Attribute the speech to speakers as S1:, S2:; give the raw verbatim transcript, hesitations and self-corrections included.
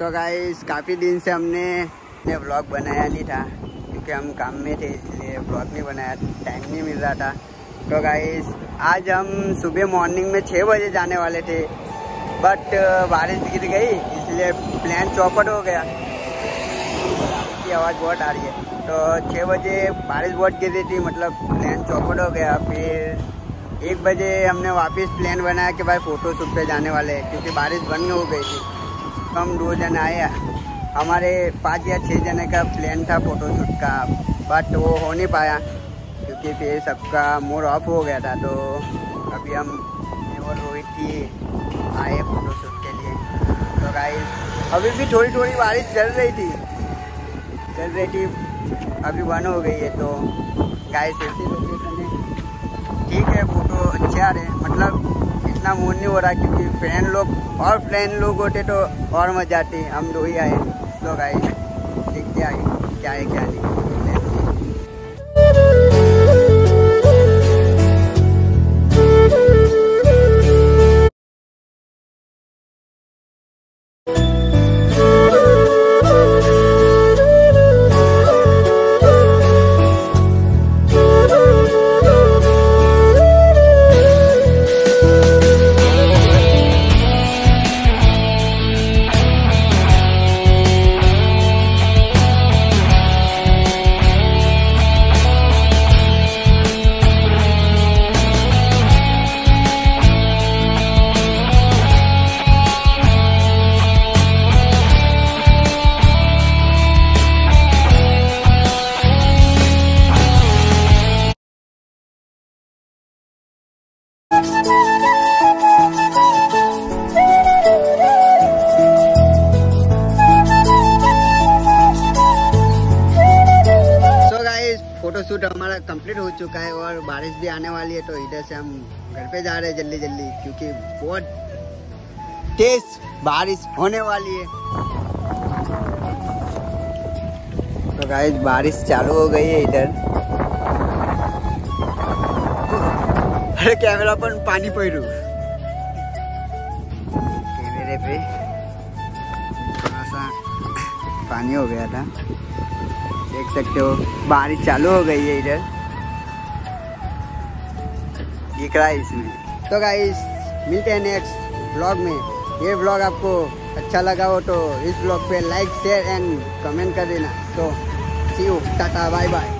S1: तो गाइस काफ़ी दिन से हमने ने व्लॉग बनाया नहीं था क्योंकि हम काम में थे, इसलिए व्लॉग नहीं बनाया, टाइम नहीं मिल रहा था। तो गाइस आज हम सुबह मॉर्निंग में छः बजे जाने वाले थे, बट बारिश गिर गई इसलिए प्लान चौपट हो गया। की आवाज़ बहुत आ रही है। तो छः बजे बारिश बहुत गिर रही थी, मतलब प्लान चौपट हो गया। फिर एक बजे हमने वापस प्लान बनाया कि भाई फ़ोटो शूट पे जाने वाले हैं क्योंकि बारिश बंद हो गई थी। तो हम दो जन आए, हमारे पाँच या छः जने का प्लान था फ़ोटो शूट का, बट वो हो नहीं पाया क्योंकि फिर सबका मूड ऑफ हो गया था। तो अभी हम और रोहित ही आए फ़ोटो शूट के लिए। तो गाइस अभी भी थोड़ी थोड़ी बारिश चल रही थी चल रही थी अभी बंद हो गई है। तो गाइस ऐसी लोकेशन है, ठीक है, फ़ोटो अच्छे आ रहे हैं, मतलब इतना मूड नहीं हो रहा क्योंकि फ्रेंड लोग और फ्रेंड लोग होते तो और मजा आती। हम दो ही आए। तो गाइस देखते आए क्या है क्या नहीं। फोटोशूट हमारा कंप्लीट हो चुका है और बारिश भी आने वाली है, तो इधर से हम घर पे जा रहे हैं जल्दी जल्दी क्योंकि बहुत तेज बारिश होने वाली है। तो गाइस बारिश चालू हो गई है इधर। अरे कैमरा पर पानी पड़ू, कैमरे पे थोड़ा सा पानी हो गया था, देख सकते हो बारिश चालू हो गई है इधर, दिख रहा है इसमें। तो गाइस मिलते हैं नेक्स्ट व्लॉग में। ये व्लॉग आपको अच्छा लगा हो तो इस व्लॉग पे लाइक शेयर एंड कमेंट कर देना। तो see you, tata bye bye.